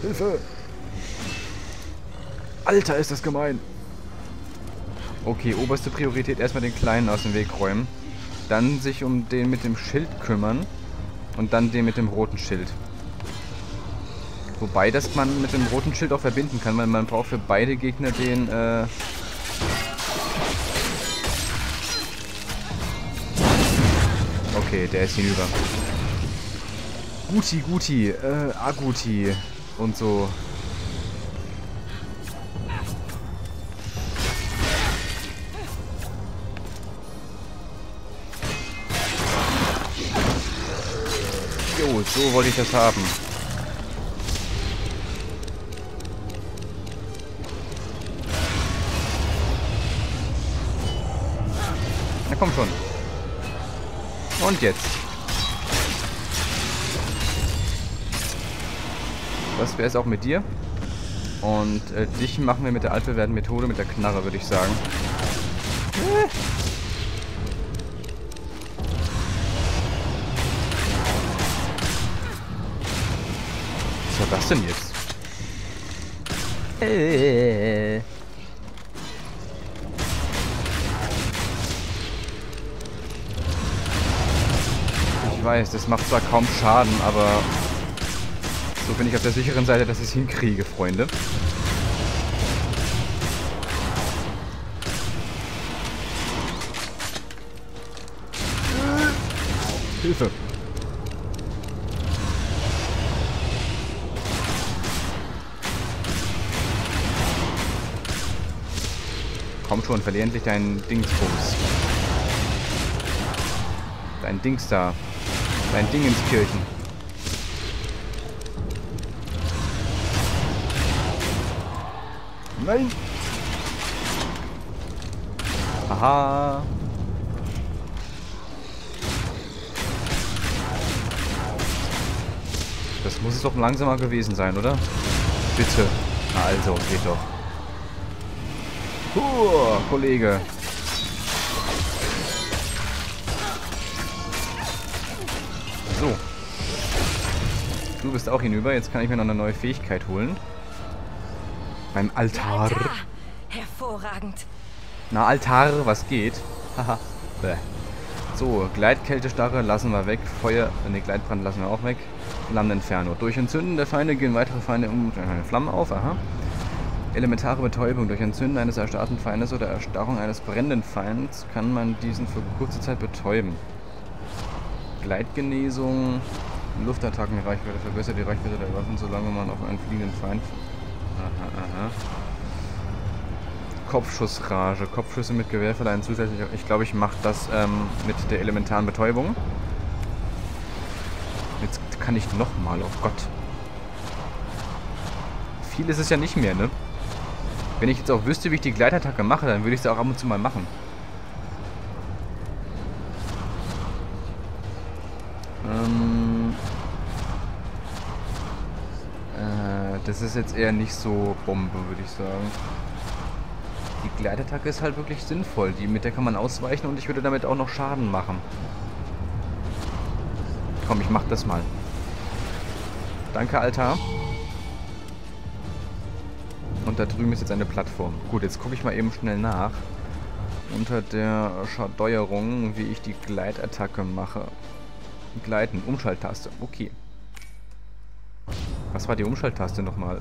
Hilfe! Alter, ist das gemein! Okay, oberste Priorität, erstmal den Kleinen aus dem Weg räumen. Dann sich um den mit dem Schild kümmern. Und dann den mit dem roten Schild. Wobei das man mit dem roten Schild auch verbinden kann, weil man braucht für beide Gegner den, Okay, der ist hinüber. Guti, Aguti und so. Jo, so wollte ich das haben. Na komm schon. Und jetzt. Das wäre es auch mit dir. Und dich machen wir mit der altbewährten Methode, mit der Knarre, würde ich sagen. Was war das denn jetzt? Ich weiß, das macht zwar kaum Schaden, aber so bin ich auf der sicheren Seite, dass ich es hinkriege, Freunde. Hilfe! Komm schon, verlier endlich deinen Dingsbums. Dein Dings da. Dein Dingenskirchen. Nein! Aha! Das muss es doch langsamer gewesen sein, oder? Bitte. Na also, geht doch. Kollege. So. Du bist auch hinüber. Jetzt kann ich mir noch eine neue Fähigkeit holen. Beim Altar. Hervorragend. Na, Altar, was geht? Haha. So, Gleitkältestarre lassen wir weg. Feuer, ne, Gleitbrand lassen wir auch weg. Flammeninferno. Durch Entzünden der Feinde gehen weitere Feinde um Flammen auf. Aha. Elementare Betäubung. Durch Entzünden eines erstarrten Feindes oder Erstarrung eines brennenden Feinds kann man diesen für kurze Zeit betäuben. Gleitgenesung. Luftattacken Reichweite. Verbessert die Reichweite der Waffen, solange man auf einen fliegenden Feind... Aha. Kopfschussrage. Kopfschüsse mit Gewehr verleihen zusätzlich... Ich glaube, ich mache das mit der elementaren Betäubung. Jetzt kann ich nochmal. Oh Gott. Viel ist es ja nicht mehr, ne? Wenn ich jetzt auch wüsste, wie ich die Gleitattacke mache, dann würde ich es auch ab und zu mal machen. Das ist jetzt eher nicht so Bombe, würde ich sagen. Die Gleitattacke ist halt wirklich sinnvoll. Mit der kann man ausweichen und ich würde damit auch noch Schaden machen. Komm, ich mach das mal. Danke, Alter. Und da drüben ist jetzt eine Plattform. Gut, jetzt gucke ich mal eben schnell nach. Unter der Steuerung, wie ich die Gleitattacke mache. Gleiten, Umschalttaste. Okay. Was war die Umschalttaste nochmal?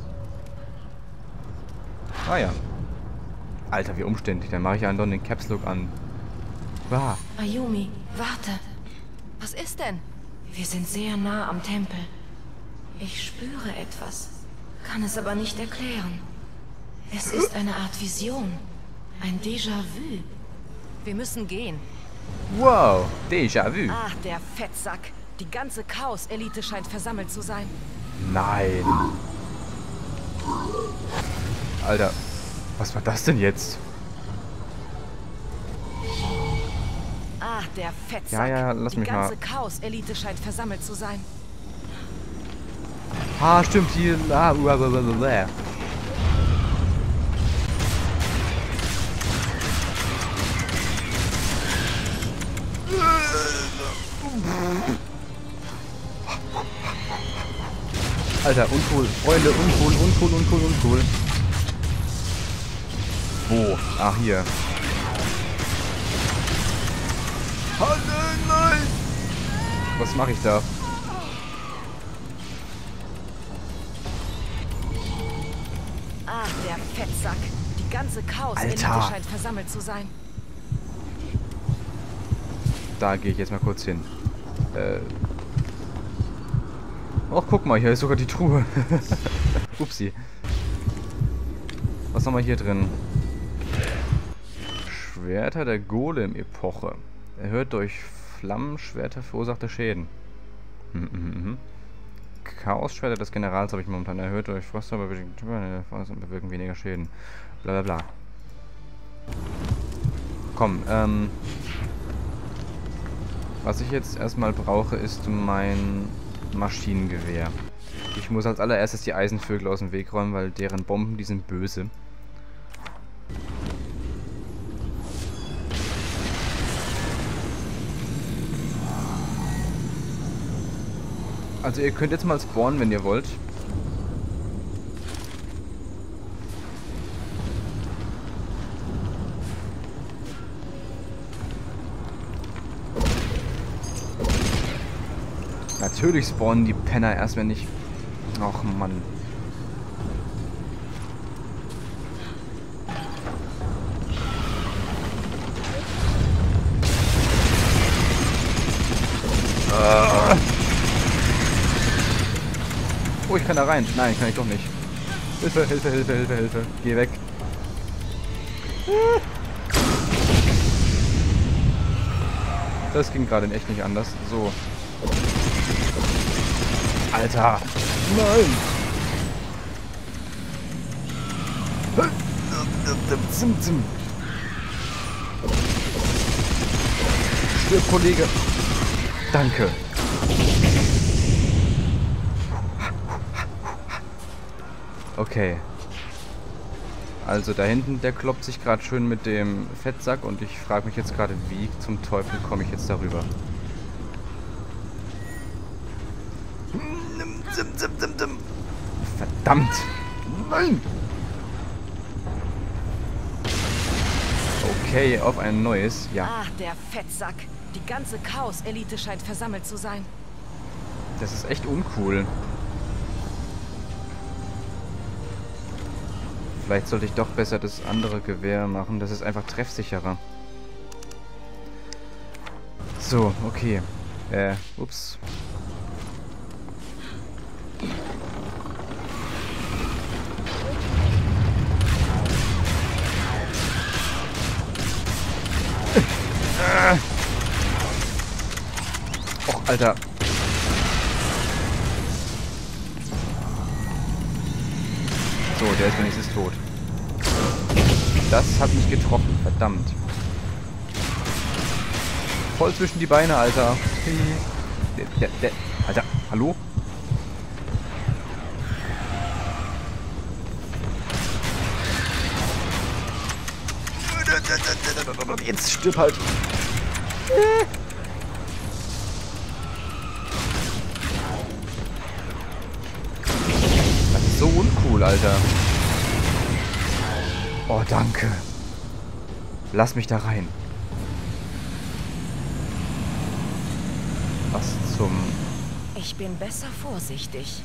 Ah ja. Alter, wie umständlich. Dann mache ich andauernd den Caps Lock an. Ah. Ayumi, warte. Was ist denn? Wir sind sehr nah am Tempel. Ich spüre etwas, kann es aber nicht erklären. Es ist eine Art Vision. Ein Déjà-vu. Wir müssen gehen. Wow, Déjà-vu. Ah, der Fettsack. Die ganze Chaos-Elite scheint versammelt zu sein. Nein. Alter, was war das denn jetzt? Ah, der Fettsack. Ja, lass mich mal. Die ganze Chaos-Elite scheint versammelt zu sein. Ah, stimmt, hier. Blablabla. Alter, uncool. Freunde, uncool. Wo? Ach, hier. Nein! Was mache ich da? Ah, der Fettsack. Die ganze Chaos-Elite scheint versammelt zu sein. Da gehe ich jetzt mal kurz hin. Och, guck mal, hier ist sogar die Truhe. Upsi. Was haben wir hier drin? Schwerter der Golem-Epoche. Erhöht durch Flammenschwerter verursachte Schäden. Chaos-Schwerter des Generals habe ich momentan erhöht durch Froster, bewirken weniger Schäden. Blablabla. Komm, was ich jetzt erstmal brauche, ist mein Maschinengewehr. Ich muss als allererstes die Eisenvögel aus dem Weg räumen, weil deren Bomben, die sind böse. Also ihr könnt jetzt mal spawnen, wenn ihr wollt. Natürlich spawnen die Penner erst, wenn ich... Ach Mann. Oh, ich kann da rein. Nein, kann ich doch nicht. Hilfe, Hilfe, Hilfe, Hilfe, Hilfe. Geh weg. Das ging gerade in echt nicht anders. So. Alter. Nein. Stirb, Kollege. Danke. Okay. Also da hinten, der kloppt sich gerade schön mit dem Fettsack und ich frage mich jetzt gerade, wie zum Teufel komme ich jetzt darüber? Verdammt! Nein! Okay, auf ein neues. Ja. Ah, der Fettsack. Die ganze Chaos-Elite scheint versammelt zu sein. Das ist echt uncool. Vielleicht sollte ich doch besser das andere Gewehr machen. Das ist einfach treffsicherer. So, okay. Ups. Och, Alter. So, der ist wenigstens tot. Das hat mich getroffen, verdammt. Voll zwischen die Beine, Alter. Alter, hallo? Jetzt stirb halt. Das ist so uncool, Alter. Oh, danke. Lass mich da rein. Was zum... Ich bin besser vorsichtig.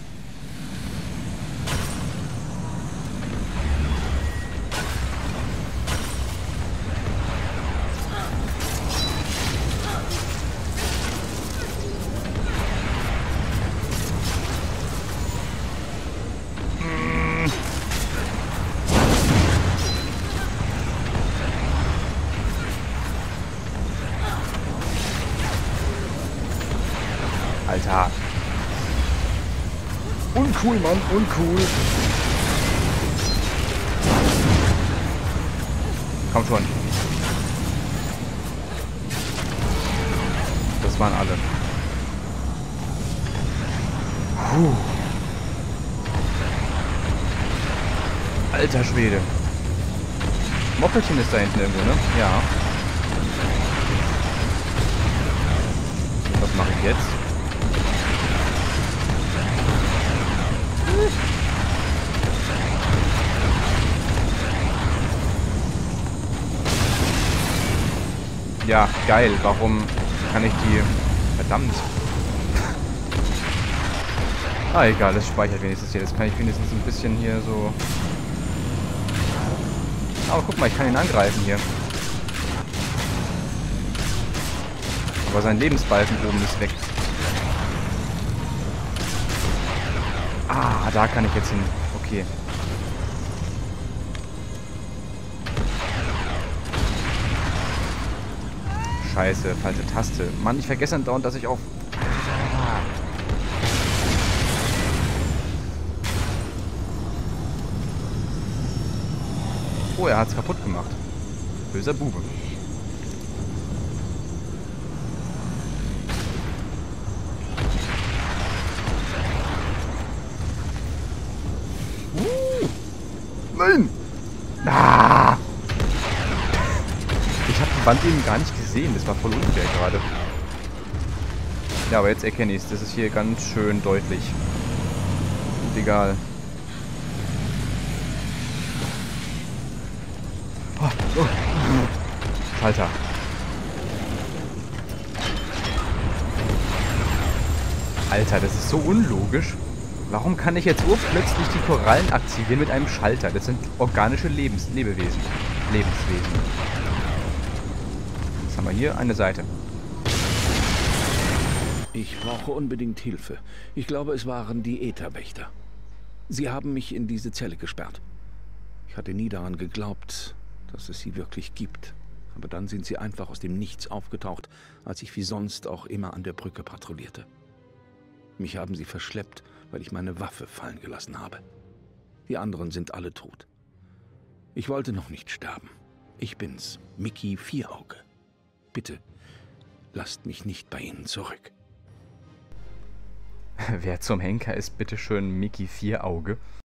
Alter. Uncool, Mann. Uncool. Komm schon. Das waren alle. Puh. Alter Schwede. Moppelchen ist da hinten irgendwo, ne? Ja. Was mache ich jetzt? Ja, geil. Warum kann ich die... Verdammt. Ah, egal. Das speichert wenigstens hier. Das kann ich wenigstens ein bisschen hier so... Aber guck mal, ich kann ihn angreifen hier. Aber sein Lebensbalken oben ist weg. Ah, da kann ich jetzt hin. Okay. Scheiße, falsche Taste. Mann, ich vergesse andauernd, dass ich auf... Oh, er hat's kaputt gemacht. Böser Bube. Nein! Ah! Ich habe die Wand eben gar nicht gesehen. Das war voll unfair gerade. Ja, aber jetzt erkenne ich es. Das ist hier ganz schön deutlich. Und egal. Oh, oh. Schalter. Alter, das ist so unlogisch. Warum kann ich jetzt urplötzlich die Korallen aktivieren mit einem Schalter? Das sind organische Lebewesen. Was haben wir hier? Eine Seite. Ich brauche unbedingt Hilfe. Ich glaube, es waren die Ätherwächter. Sie haben mich in diese Zelle gesperrt. Ich hatte nie daran geglaubt, dass es sie wirklich gibt. Aber dann sind sie einfach aus dem Nichts aufgetaucht, als ich wie sonst auch immer an der Brücke patrouillierte. Mich haben sie verschleppt, weil ich meine Waffe fallen gelassen habe. Die anderen sind alle tot. Ich wollte noch nicht sterben. Ich bin's, Mickey Vierauge. Bitte, lasst mich nicht bei Ihnen zurück. Wer zum Henker ist, bitteschön Mickey Vierauge?